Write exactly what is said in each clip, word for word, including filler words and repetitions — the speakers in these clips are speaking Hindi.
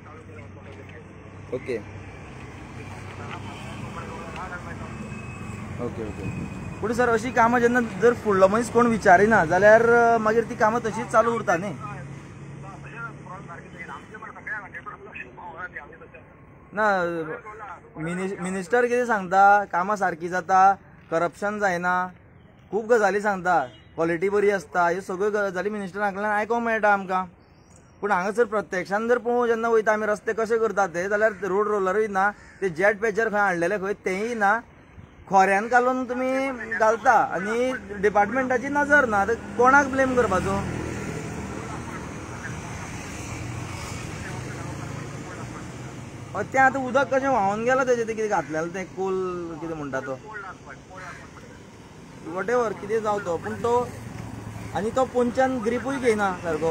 ओके ओके ओके पूण सर अशी कामां जेन्ना जर फुडलो मनीस कोण विचारिना जाल्यार मागीर ती कामां तशीच चालू उरता न्ही. ना मिनिस्टर कितें सांगता कामां सारकी जाता, करप्शन जायना, खूब गजाली सांगता, क्वॉलिटी बरी आसता, ह्यो सगळ्यो गजाली मिनिस्टरा कडल्यान आयकोंक मेळटा आमकां. पूण हांगासर प्रत्यक्षान जर पळोवं जेन्ना वयता आमी रस्ते कशे करतात ते जाल्यार रोड रोलरूय ना, ते जेट पॅचर खंय हाडलेले खंय तेंय ना, खोऱ्यान घालून तुमी घालता आनी डिपार्टमेंटाची नजर ना. कोणाक ब्लेम करपाचो? तें आतां उदक कशें व्हांवून गेलां तेजें तें कितें घातलेलें तें कोल कितें म्हणटा तो वॉट एवर कितें जावं तो पूण तो आनी तो पोंच्यान ग्रिपूय घेयना सारको.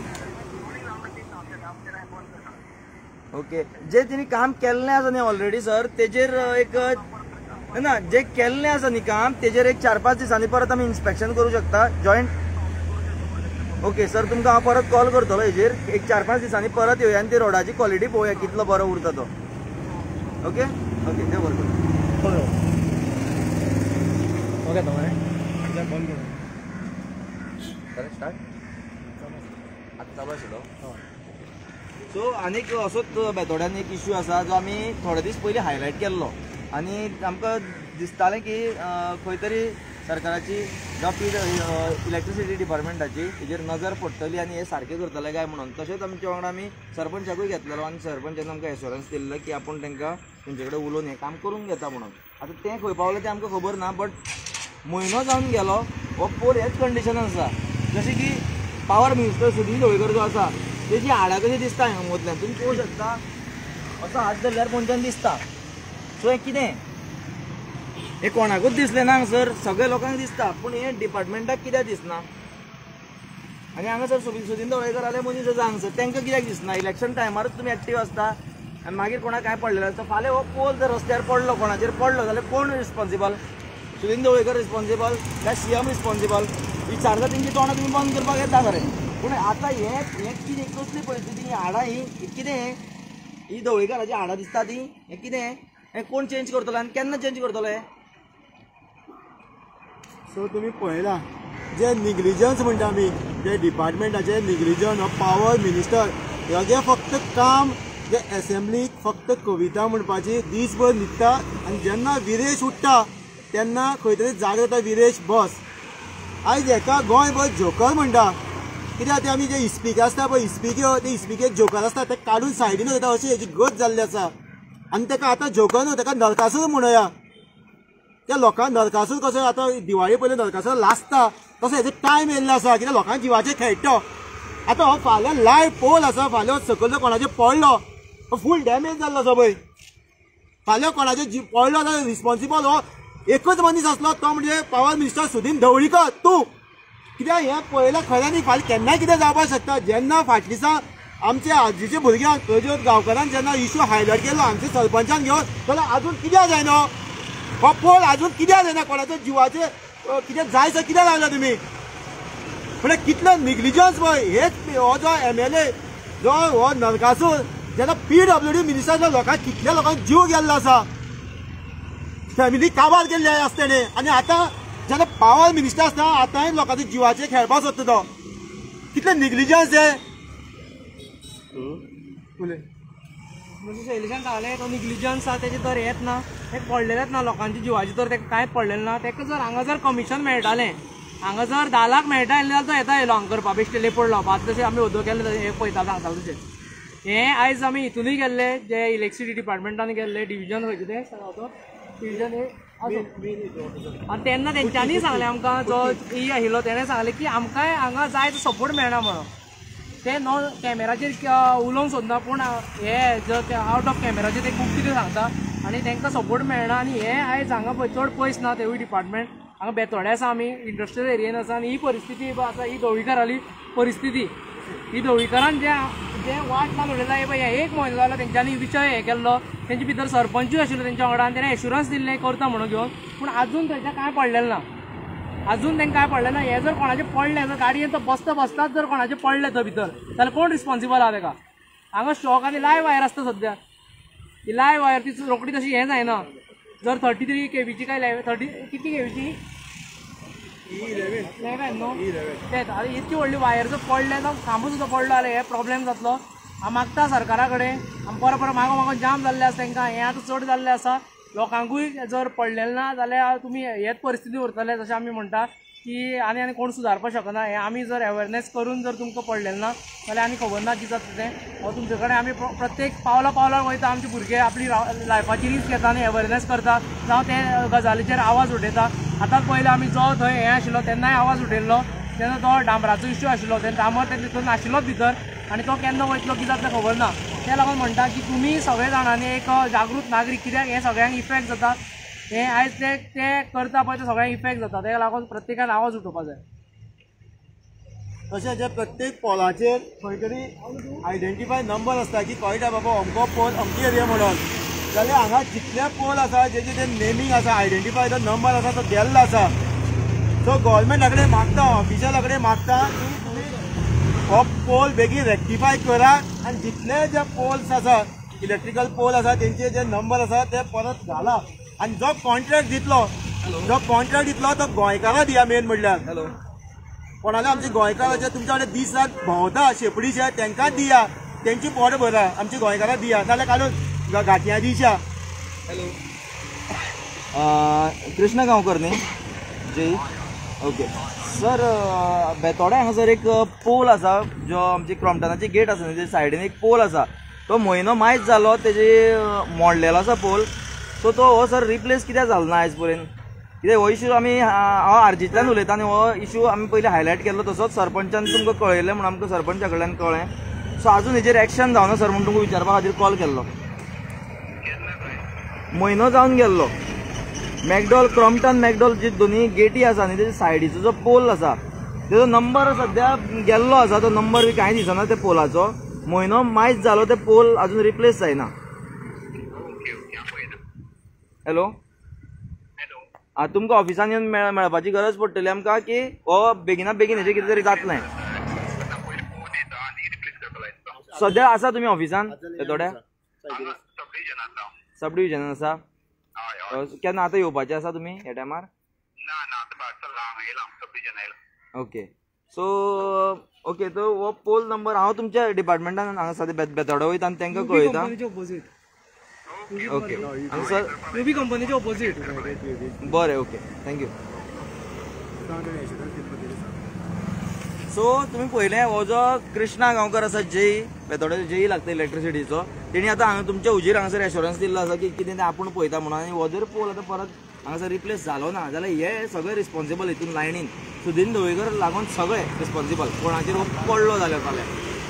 ओके जे तेणी काम केल्लें आसा न्ही ऑलरेडी सर तेजेर एक ना जे केल्लें आसा न्ही काम तेजेर एक चार पांच दिसांनी परत आमी इन्स्पेक्शन करूं शकता जॉयंट. ओके सर तुमकां हांव परत कॉल करतलो हेजेर एक चार पांच दिसांनी परत येवया आनी ती रोडाची क्वॉलिटी पळोवया कितलो बरो उरता तो. ओके ओके देव बरें करूं. ओके तो मरे बंद कर स्टार्ट आतां चालू आशिल्लो. सो आनीक असोच बेतोड्यान एक इश्यू आसा जो आमी थोडे दीस पयलीं हायलायट केल्लो आनी आमकां दिसतालें की खंय तरी सरकाराची जावं पी इलेक्ट्रिसिटी डिपार्टमेंटाची हेजेर नजर पडटली आनी हे सारकें करतले काय म्हणून. तशेंच आमच्या वांगडा आमी सरपंचाकूय घेतलेलो आनी सरपंचान आमकां एश्युरन्स दिल्लो की आपूण तांकां तेंचे कडेन उलोवन हें काम करून घेता म्हणून. आतां तें खंय पावलें तें आमकां खबर ना बट म्हयनो जावन गेलो हो पोल हेच कंडिशनान आसा. जशें की पावर मिनिस्टर सुदीन ढवळीकर जो आसा तेजी हाडां कशी दिसता हांगा वतल्यान तुमी पळोवंक शकता. असो हात धरल्यार पोंच्यान दिसता. सो हें कितें हे कोणाकूच दिसलें ना हांगासर सगळ्या लोकांक दिसता पूण हे डिपार्टमेंटाक कित्याक दिसना. आनी हांगासर सुदीन ढवळीकर जाले मनीस आसा हांगासर तांकां कित्याक दिसना. इलेक्शन टायमारूच तुमी एक्टीव आसता आनी मागीर कोणाक काय पडलेलें आसता. फाल्यां हो पोल जर रस्त्यार पडलो कोणाचेर पडलो जाल्यार कोण रिस्पॉन्सिबल? सुदीन ढवळीकर रिस्पॉन्सिबल काय सीएम रिस्पॉन्सिबल? विचारता तेंची तोंडां तुमी बंद करपाक येता खरें पूण आतां हें हें कितें कसली परिस्थिती ही हाडां ही कितें ही ढवळीकराची हाडां दिसता ती हें कितें हें कोण चेंज करतलो आनी केन्ना चेंज करतलो हे? सो तुम्ही पळयला जे निग्लिजन्स म्हणटा आमी जे डिपार्टमेंटाचे निग्लिजन हो पावर मिनिस्टर हेगे फक्त काम जे एसेंब्लीक फक्त कविता म्हणपाची दीसभर न्हिदता आनी जेन्ना विरेश उठटा तेन्ना खंय तरी जाग जाता विरेश बस. आयज हेका गोंयभर जोकर म्हणटा कित्याक ते आमी जे इस्पिके आसता पळय इस्पिक्यो ते इस्पिकेक जोकर आसता ते काडून सायडीन वयता अशी हेजी गत जाल्ली आसा. आनी ताका आतां जोकर न्हू ताका नरकासूर म्हणुया. त्या लोकांक नरकासूर कसो आतां दिवाळी पयलीं नरकासूर लासता तसो हेजो टायम येयल्लो आसा कित्याक लोकांक जिवाचेर खेळटा. आतां हो फाल्यां लायव्ह पोल आसा फाल्यां सकयल जर कोणाचेर पडलो फूल डॅमेज जाल्लो आसा पळय फाल्यां कोणाचेर पडलो जाल्यार रिस्पॉन्सिबल हो एकच मनीस आसलो तो म्हणजे पावर मिनिस्टर सुदीन ढवळीकर तूं. कित्याक हें पळयल्यार खऱ्यांनी फाल्यां केन्नाय कितें जावपाक शकता. जेन्ना फाटल्या दिसा आमच्या आजीच्या भुरग्यांक थंयच्या गांवकारांक जेन्ना इश्यू हायलायट केलो आमच्या सरपंचान घेवन जाल्यार आजून कित्याक जायना हो पोल आजून कित्याक जायना कोणाच्या जिवाचे कितें जायसर कित्याक लागला तुमी म्हणजे कितलो निग्लिजन्स पळय. हेच हो जो एम एल ए जो हो नरकासूर जेन्ना पी डब्ल्यू डी मिनिस्टर लोकांक कितल्या लोकांक जीव गेल्लो आसा फॅमिली काबार केल्ले आसता तेणे आनी आतां जेन्ना पावर मिनिस्टर आसता आतांय लोकांचे जिवाचे खेळपाक सोदता तो कितले निग्लिजन्स हे. म्हणजे शैलेशान सांगलें तो निग्लिजन्स आसा तेजे तर येत ना ते पडलेलेच ना लोकांच्या जिवाचे तर तेका कांयच पडलेलें ना. तेका जर हांगा जर कमिशन मेळटालें हांगा जर धा लाख मेळटालें जाल्यार तो येता येयलो हांगा करपा बेश्टे लेपोड लावपाक जशें आमी उद्योग केल्ले हे पळयता सांगताले तशें. हें आयज आमी हितूनय गेल्ले जे इलेक्ट्रिसिटी डिपार्टमेंटान गेल्ले डिविजन खंयचे तें सांगता डिविजन हे आनी तेन्ना तेंच्यांनी सांगलें आमकां जो ई आशिल्लो तेणें सांगलें की आमकांय हांगा जाय तो सपोर्ट मेळना म्हणून. ते नो कॅमेराचेर उलोवंक सोदना पूण हे जर आवट ऑफ कॅमेराचेर ते खूब कितें सांगता आनी तांकां सपोर्ट मेळना. आनी हे आयज हांगा पळय चड पयस ना तेवूय डिपार्टमेंट हांगा बेतोड्या आसा आमी इंडस्ट्रियल एरियेन आसा आनी ही परिस्थिती आसा ही ढवळीकराली परिस्थिती. ही ढवळीकरान जे जे वाट लावन उडयला हे पळय एक म्हयनो जालो तेंच्यांनी विशय हे केल्लो तेंचे भितर सरपंचूय आशिल्लो तेंच्या वांगडा आनी तेणें एश्युरन्स दिल्लें करता म्हणून घेवन पूण आजून थंयच्या कांय पडलेलें ना. अजून तांकां काय पडलें ना. हे जर कोणाचें पडलें जर गाडयेन तो बसता बसताच जर कोणाचें पडलें थंय भितर जाल्यार कोण रिस्पॉन्सिबल आहा ताका. हांगा शॉक आनी लायव्ह वायर आसता सध्या. ही लायव्ह वायर ती रोखडी तशी हें जायना. जर थर्टी थ्री केबीची काय इलेवन थर्टी कितली केबीची इलेवन न्हू तेच आतां इतकी व्हडली वायर जर पडले जाल्यार खांबो सुद्दां पडलो जाल्यार हे प्रॉब्लेम जातलो. हांव मागता सरकारा कडेन आमी परत परत मागो मागो जाम जाल्ले आसा तांकां हें आतां चड जाल्लें आसा. लोकांकूय जर पडलेलें ना जाल्यार तुमी हेच परिस्थिती उरतले जशें आमी म्हणटा की आनी आनी कोण सुदारपाक शकना. हें आमी जर अवेरनेस करून जर तुमकां पडलेलें ना जाल्यार आनी खबर ना कितें जाता तें. हो तुमचे कडेन आमी प्रत्येक पावला पावलार वयता. आमचे भुरगे आपली लायफाची रिस्क घेता आनी अवेरनेस करता जावं ते गजालीचेर आवाज उठयता. आतांच पयलीं आमी जो थंय हें आशिल्लो तेन्नाय आवाज उठयल्लो तेन्ना तो डांबराचो इश्यू आशिल्लो तेन्ना डांबर तें तितून नाशिल्लोच भितर आनी तो केन्ना वयतलो कितें जाता खबर ना. त्या लागून म्हणटा की तुमी सगळे जाणांनी एक जागृत नागरीक कित्याक हें सगळ्यांक इफेक्ट जाता हें आयज ते ते करता पळय ते सगळ्यांक इफेक्ट जाता. ताका लागून प्रत्येकान आवाज उठोवपाक जाय. तशें जे प्रत्येक पोलाचेर खंय तरी आयडेंटिफाय नंबर आसता की कळटा बाबा अमको पोल अमकी एरिया म्हणून जाल्यार हांगा जितले पोल आसा जेचे जे नेमींग आसा आयडेंटिफाय जो नंबर आसा तो गेल्लो आसा. सो गव्हर्मेंटा कडेन मागता ऑफिशला कडेन मागता की तुमी हो पोल बेगीन रेक्टिफाय करात आनी जितले जे पोल्स आसा इलेक्ट्रिकल पोल आसा तेंचे जे नंबर आसा ते परत घाला. आनी जो कॉन्ट्रॅक्ट दितलो जो कॉन्ट्रॅक्ट दितलो तो गोंयकारां दिया मेन म्हणल्यार. हॅलो कोणाले आमचे गोंयकाराचे तुमच्या कडेन दीस रात भोंवता शेपडीचे तांकांच दिया तेंची पोट भरा आमची गोंयकारां दिया नाल्यार काडून घाटयां दिवच्या. हॅलो कृष्ण गांवकर न्ही जय ओके सर बेतोडे हांगासर एक पोल आसा जो आमची क्रॉम्पटनाची गेट आसा न्ही सायडीन एक पोल आसा तो म्हयनो मायज जालो तेजे मोडलेलो आसा पोल. सो तो हो सर रिप्लेस कित्याक जालो ना आयज पर्यंत कित्याक हो इश्यू आमी हांव आरजींतल्यान उलयता आनी हो इश्यू आमी पयलीं हायलायट केल्लो तसोच सरपंचान तुमकां कळयलें म्हणून आमकां सरपंचा कडल्यान कळ्ळें. सो आजून हेजेर एक्शन जावना सर म्हणून तुमकां विचारपा खातीर कॉल केल्लो. म्हयनो जावन गेल्लो. मॅकडॉल क्रॉम्पटन मॅकडॉल जी दोनी गेटी आसा न्ही तेजे सायडीचो जो पोल आसा तेजो नंबर सद्या गेल्लो आसा. तो नंबर बी कांय दिसना त्या पोलाचो. म्हयनो मायज जालो ते पोल आजून रिप्लेस जायना. हॅलो आं तुमकां ऑफिसान येवन मेळ मेळपाची गरज पडटली आमकां की हो बेगिना बेगीन हेजें कितें तरी जातलें. सद्या आसा तुमी ऑफिसान थोड्या सब डिविजनान आसा. केन्ना आतां येवपाचें आसा तुमी ह्या टायमार. ओके सो ओके तो हो पोल नंबर हांव तुमच्या डिपार्टमेंटान हांगा सद्या बेतोडा वयता आनी तांकां कळयता. ओके आनी सर युबी कंपनीचे ऑपोजीट. बरें ओके थँक्यू. सो तुमी पळयलें हो जो कृष्णा गांवकर आसा जय बेतोड्याचो जय लागता इलेक्ट्रिसिटीचो तेणी आतां हांगा तुमच्या हुजीर हांगासर एश्युरन्स दिल्लो आसा की कितें तें आपूण पळयता म्हणून. आनी हो जर पोल आतां परत हांगासर रिप्लेस जालो ना जाल्यार हे सगळे रिस्पॉन्सिबल हितून लायनीन सुदीन ढवळीकर लागून सगळे रिस्पॉन्सिबल कोणाचेर हो पडलो जाल्यार फाल्यां.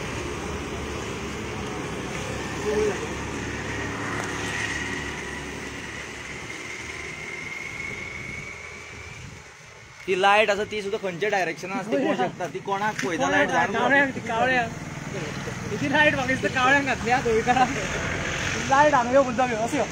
ती लायट आसा ती सुद्दां खंयच्या डायरेक्शनान आसा ती कोण शकता ती कोणाक पळयता लायट कावळ्यांक कावळ्यांक ती लायट म्हाका दिसता कावळ्यांक घातली आं ढवळीकरान. लायट हांगा यो मुद्दाम यो असो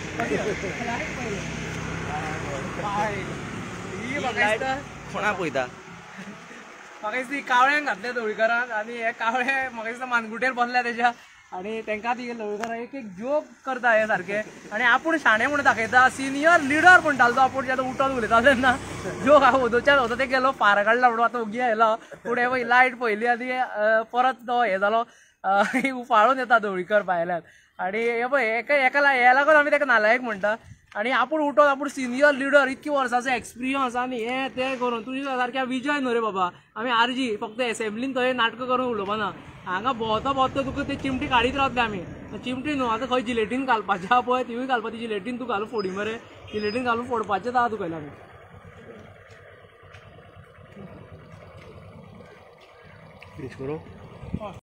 कोणा पळयता म्हाका दिसता कावळ्यांक घातल्या ढवळीकरान आनी हे कावळे म्हाका दिसता मानगुटेर बसल्या तेज्या आनी तांकां ती ढवळीकरान एक एक जोक करता हे सारके. आनी आपूण शाणे म्हणून दाखयता सिनियर लिडर म्हणटालो तो आपूण जेन्ना उठोन उलयता तेन्ना जोक हांव वदोवच्या वदो ते गेलो फार काडला म्हणून आतां ओगी आयला पूण हे लायट पयली आनी परत तो हे जालो उफाळून येता ढवळीकर भायल्यान. आनी हे पळय हेका हेका हे लागून आमी ताका नालायक म्हणटा. आनी आपूण उठोन आपूण सिनियर लिडर इतकी वर्सांचो एक्सपिरियन्स आनी हे तें करून तुजी सारक्या विजय न्हू रे बाबा. आमी आरजी फक्त एसेंब्लीन थंय नाटकां करून उलोवपा ना. हांगा भोंवता भोंवता तुका ते चिमटी काडीत रावतले आमी. चिमटी न्हू आतां खंय जिलेटीन घालपाचें आहा पळय तिवूय घालपाची जिलेटीन तूं घालून फोडी मरे जिलेटीन घालून फोडपाचेंच आहा तुका आमी. फिनिश करूं.